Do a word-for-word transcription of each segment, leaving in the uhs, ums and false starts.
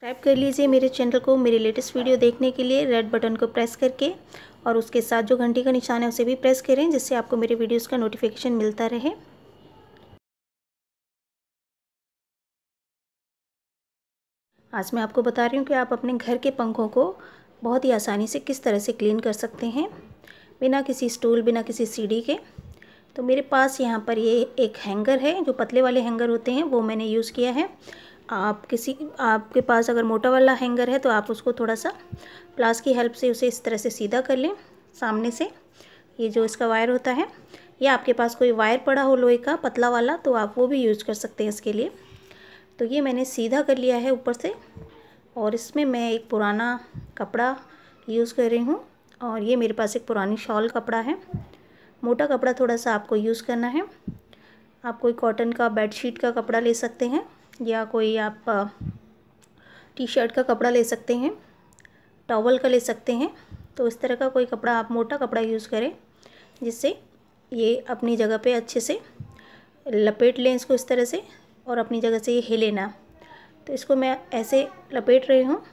Subscribe कर लीजिए मेरे चैनल को मेरे लेटेस्ट वीडियो देखने के लिए रेड बटन को प्रेस करके, और उसके साथ जो घंटी का निशान है उसे भी प्रेस करें, जिससे आपको मेरे वीडियोस का नोटिफिकेशन मिलता रहे। आज मैं आपको बता रही हूँ कि आप अपने घर के पंखों को बहुत ही आसानी से किस तरह से क्लीन कर सकते हैं, बिना किसी स्टूल, बिना किसी सीढ़ी के। तो मेरे पास यहाँ पर ये एक हैंगर है, जो पतले वाले हैंगर होते हैं वो मैंने यूज़ किया है। आप किसी आपके पास अगर मोटा वाला हैंगर है तो आप उसको थोड़ा सा प्लास की हेल्प से उसे इस तरह से सीधा कर लें सामने से। ये जो इसका वायर होता है, या आपके पास कोई वायर पड़ा हो लोहे का पतला वाला तो आप वो भी यूज़ कर सकते हैं इसके लिए। तो ये मैंने सीधा कर लिया है ऊपर से, और इसमें मैं एक पुराना कपड़ा यूज़ कर रही हूँ। और ये मेरे पास एक पुरानी शॉल कपड़ा है। मोटा कपड़ा थोड़ा सा आपको यूज़ करना है। आप कोई कॉटन का बेडशीट का कपड़ा ले सकते हैं, या कोई आप टी शर्ट का कपड़ा ले सकते हैं, टॉवल का ले सकते हैं। तो इस तरह का कोई कपड़ा आप मोटा कपड़ा यूज़ करें, जिससे ये अपनी जगह पे अच्छे से लपेट लें इसको इस तरह से, और अपनी जगह से ये हिले ना। तो इसको मैं ऐसे लपेट रही हूँ,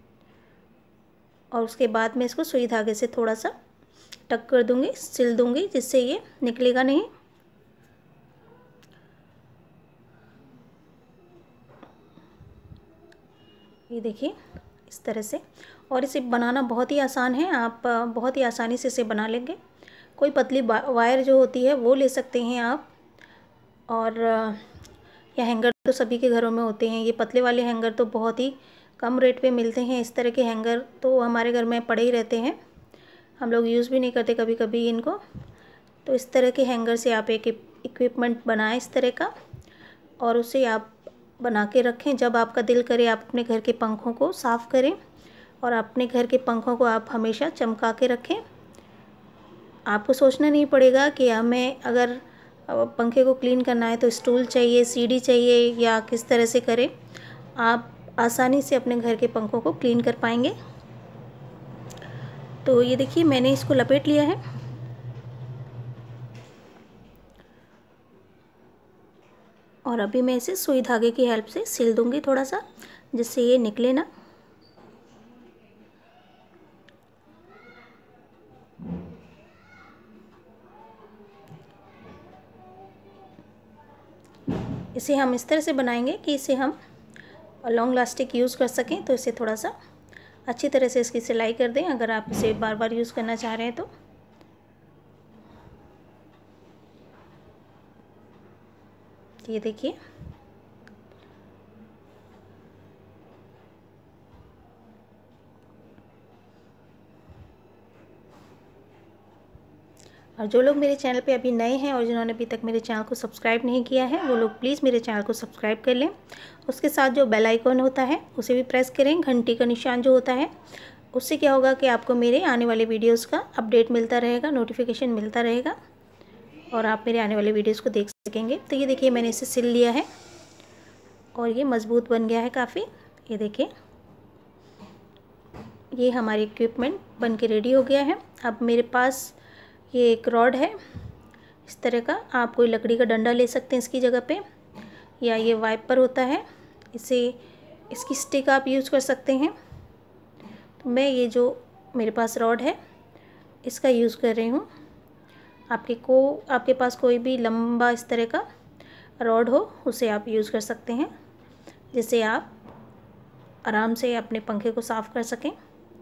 और उसके बाद मैं इसको सुई धागे से थोड़ा सा टक कर दूँगी, सिल दूँगी, जिससे ये निकलेगा नहीं। ये देखिए इस तरह से। और इसे बनाना बहुत ही आसान है, आप बहुत ही आसानी से इसे बना लेंगे। कोई पतली वायर जो होती है वो ले सकते हैं आप, और या हैंगर तो सभी के घरों में होते हैं। ये पतले वाले हैंगर तो बहुत ही कम रेट पे मिलते हैं। इस तरह के हैंगर तो हमारे घर में पड़े ही रहते हैं, हम लोग यूज़ भी नहीं करते कभी कभी इनको। तो इस तरह के हैंगर से आप एक इक्विपमेंट बनाएं इस तरह का, और उसे आप बना के रखें। जब आपका दिल करे आप अपने घर के पंखों को साफ़ करें, और अपने घर के पंखों को आप हमेशा चमका के रखें। आपको सोचना नहीं पड़ेगा कि हमें अगर पंखे को क्लीन करना है तो स्टूल चाहिए, सीढ़ी चाहिए, या किस तरह से करें। आप आसानी से अपने घर के पंखों को क्लीन कर पाएंगे। तो ये देखिए मैंने इसको लपेट लिया है, और अभी मैं इसे सुई धागे की हेल्प से सिल दूंगी थोड़ा सा, जिससे ये निकले ना। इसे हम इस तरह से बनाएंगे कि इसे हम लॉन्ग लास्टिक यूज़ कर सकें। तो इसे थोड़ा सा अच्छी तरह से इसकी सिलाई कर दें, अगर आप इसे बार बार यूज़ करना चाह रहे हैं तो। ये देखिए और जो लोग मेरे चैनल पे अभी नए हैं और जिन्होंने अभी तक मेरे चैनल को सब्सक्राइब नहीं किया है, वो लोग प्लीज़ मेरे चैनल को सब्सक्राइब कर लें। उसके साथ जो बेल आइकॉन होता है उसे भी प्रेस करें, घंटी का निशान जो होता है। उससे क्या होगा कि आपको मेरे आने वाले वीडियोस का अपडेट मिलता रहेगा, नोटिफिकेशन मिलता रहेगा, और आप मेरे आने वाले वीडियोस को देख सकेंगे। तो ये देखिए मैंने इसे सिल लिया है, और ये मज़बूत बन गया है काफ़ी। ये देखिए ये हमारी इक्विपमेंट बन के रेडी हो गया है। अब मेरे पास ये एक रॉड है इस तरह का, आप कोई लकड़ी का डंडा ले सकते हैं इसकी जगह पे, या ये वाइपर होता है, इसे इसकी स्टिक आप यूज़ कर सकते हैं। तो मैं ये जो मेरे पास रॉड है इसका यूज़ कर रही हूँ। आपके को आपके पास कोई भी लंबा इस तरह का रॉड हो उसे आप यूज़ कर सकते हैं, जिससे आप आराम से अपने पंखे को साफ़ कर सकें।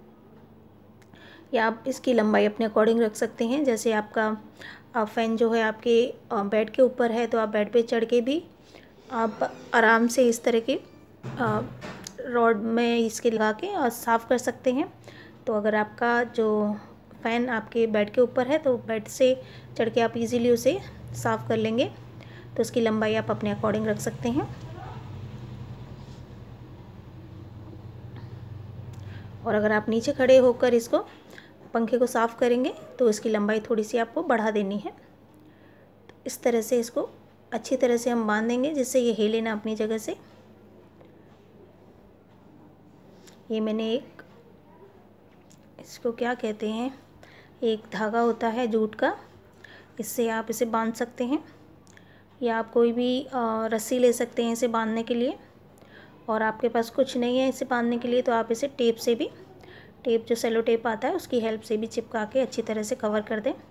या आप इसकी लंबाई अपने अकॉर्डिंग रख सकते हैं। जैसे आपका फ़ैन जो है आपके बेड के ऊपर है, तो आप बेड पे चढ़ के भी आप आराम से इस तरह के रॉड में इसके लगा के और साफ़ कर सकते हैं। तो अगर आपका जो फ़ैन आपके बेड के ऊपर है तो बेड से चढ़ के आप इजीली उसे साफ़ कर लेंगे। तो इसकी लंबाई आप अपने अकॉर्डिंग रख सकते हैं। और अगर आप नीचे खड़े होकर इसको पंखे को साफ़ करेंगे तो इसकी लंबाई थोड़ी सी आपको बढ़ा देनी है। तो इस तरह से इसको अच्छी तरह से हम बांध देंगे, जिससे ये हिले ना अपनी जगह से। ये मैंने एक, इसको क्या कहते हैं, एक धागा होता है जूट का, इससे आप इसे बांध सकते हैं, या आप कोई भी रस्सी ले सकते हैं इसे बांधने के लिए। और आपके पास कुछ नहीं है इसे बांधने के लिए तो आप इसे टेप से भी, टेप जो सेलो टेप आता है उसकी हेल्प से भी चिपका के अच्छी तरह से कवर कर दें।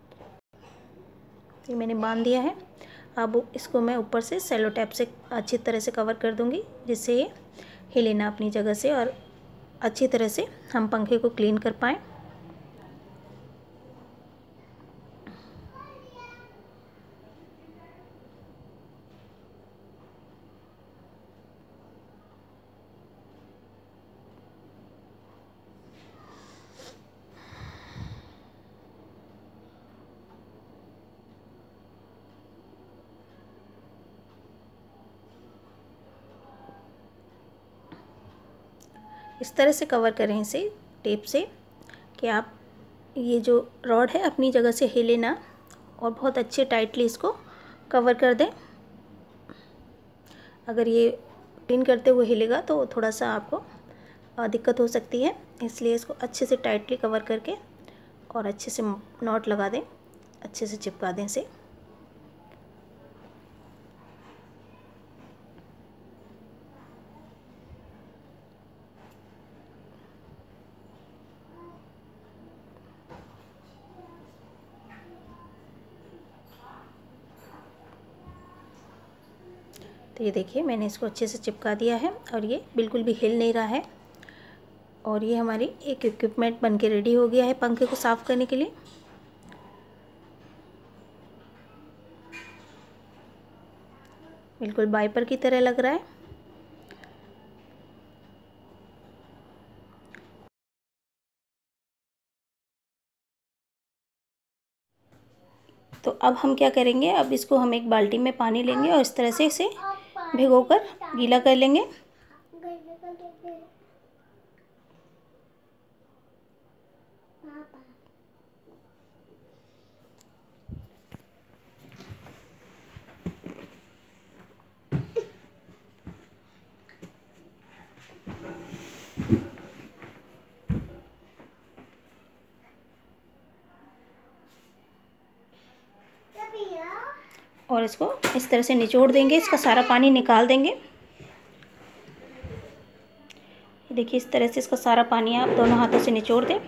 ये मैंने बांध दिया है। अब इसको मैं ऊपर से सेलो टेप से अच्छी तरह से कवर कर दूंगी, जिससे ये हिले ना अपनी जगह से और अच्छी तरह से हम पंखे को क्लीन कर पाएँ। इस तरह से कवर करें इसे टेप से कि आप ये जो रॉड है अपनी जगह से हिले ना, और बहुत अच्छे टाइटली इसको कवर कर दें। अगर ये क्लीन करते हुए हिलेगा तो थोड़ा सा आपको दिक्कत हो सकती है, इसलिए इसको अच्छे से टाइटली कवर करके और अच्छे से नॉट लगा दें, अच्छे से चिपका दें इसे। तो ये देखिए मैंने इसको अच्छे से चिपका दिया है और ये बिल्कुल भी हिल नहीं रहा है, और ये हमारी एक इक्विपमेंट बन के रेडी हो गया है पंखे को साफ़ करने के लिए। बिल्कुल वाइपर की तरह लग रहा है। तो अब हम क्या करेंगे, अब इसको हम एक बाल्टी में पानी लेंगे और इस तरह से इसे भिगोकर गीला कर लेंगे। और इसको इस तरह से निचोड़ देंगे, इसका सारा पानी निकाल देंगे। देखिए इस तरह से इसका सारा पानी आप दोनों हाथों से निचोड़ दें।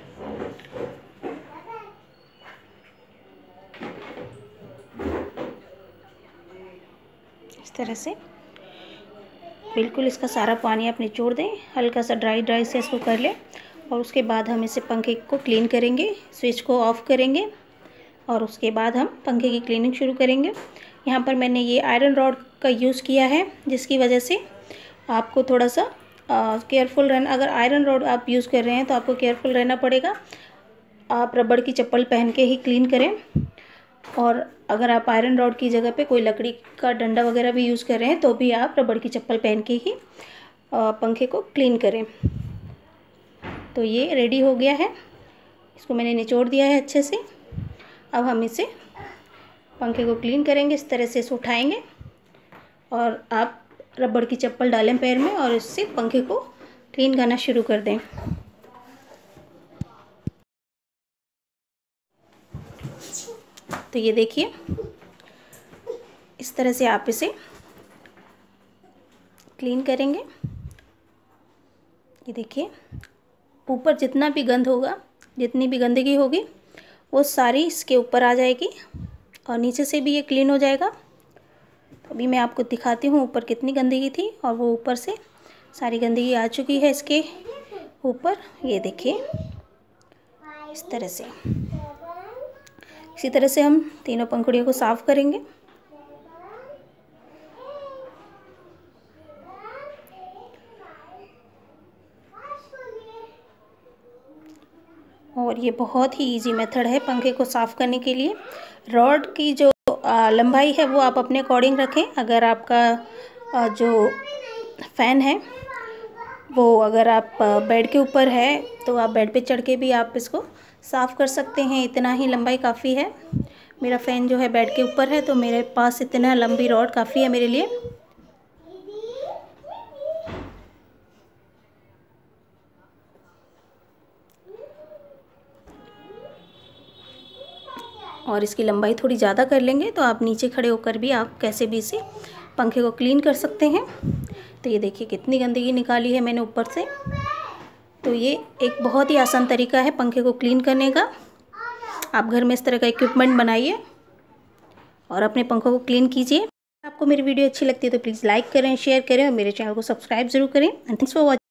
इस तरह से बिल्कुल इसका सारा पानी आप निचोड़ दें, हल्का सा ड्राई ड्राई से इसको कर लें। और उसके बाद हम इसे पंखे को क्लीन करेंगे, स्विच को ऑफ करेंगे और उसके बाद हम पंखे की क्लीनिंग शुरू करेंगे। यहाँ पर मैंने ये आयरन रॉड का यूज़ किया है, जिसकी वजह से आपको थोड़ा सा केयरफुल रहना। अगर आयरन रॉड आप यूज़ कर रहे हैं तो आपको केयरफुल रहना पड़ेगा। आप रबड़ की चप्पल पहन के ही क्लीन करें, और अगर आप आयरन रॉड की जगह पे कोई लकड़ी का डंडा वगैरह भी यूज़ कर रहे हैं तो भी आप रबड़ की चप्पल पहन के ही पंखे को क्लीन करें। तो ये रेडी हो गया है, इसको मैंने निचोड़ दिया है अच्छे से। अब हम इसे पंखे को क्लीन करेंगे, इस तरह से इसे उठाएंगे और आप रबड़ की चप्पल डालें पैर में और इससे पंखे को क्लीन करना शुरू कर दें। तो ये देखिए इस तरह से आप इसे क्लीन करेंगे। ये देखिए ऊपर जितना भी गंद होगा, जितनी भी गंदगी होगी वो सारी इसके ऊपर आ जाएगी और नीचे से भी ये क्लीन हो जाएगा। तो अभी मैं आपको दिखाती हूँ ऊपर कितनी गंदगी थी, और वो ऊपर से सारी गंदगी आ चुकी है इसके ऊपर। ये देखिए इस तरह से, इसी तरह से हम तीनों पंखुड़ियों को साफ़ करेंगे। और ये बहुत ही इजी मेथड है पंखे को साफ़ करने के लिए। रॉड की जो लंबाई है वो आप अपने अकॉर्डिंग रखें। अगर आपका आ, जो फ़ैन है वो अगर आप बेड के ऊपर है तो आप बेड पे चढ़ के भी आप इसको साफ़ कर सकते हैं, इतना ही लंबाई काफ़ी है। मेरा फ़ैन जो है बेड के ऊपर है तो मेरे पास इतना लंबी रॉड काफ़ी है मेरे लिए। और इसकी लंबाई थोड़ी ज़्यादा कर लेंगे तो आप नीचे खड़े होकर भी आप कैसे भी इसे पंखे को क्लीन कर सकते हैं। तो ये देखिए कितनी गंदगी निकाली है मैंने ऊपर से। तो ये एक बहुत ही आसान तरीका है पंखे को क्लीन करने का। आप घर में इस तरह का इक्विपमेंट बनाइए और अपने पंखों को क्लीन कीजिए। आपको मेरी वीडियो अच्छी लगती है तो प्लीज़ लाइक करें, शेयर करें और मेरे चैनल को सब्सक्राइब ज़रूर करें। And thanks for watching.